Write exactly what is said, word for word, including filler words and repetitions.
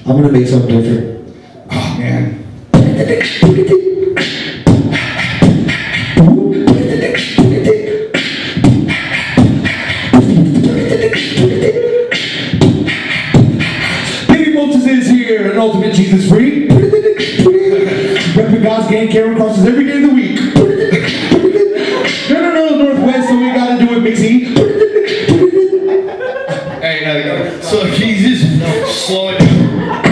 I'm gonna make something different. Oh man. Babymoses is here, an ultimate Jesus freak. Repping God's gang camera crosses every day of the week. No, no, no, Northwest, so we gotta do it, Mixie. Hey, uh, so he's just slowing down.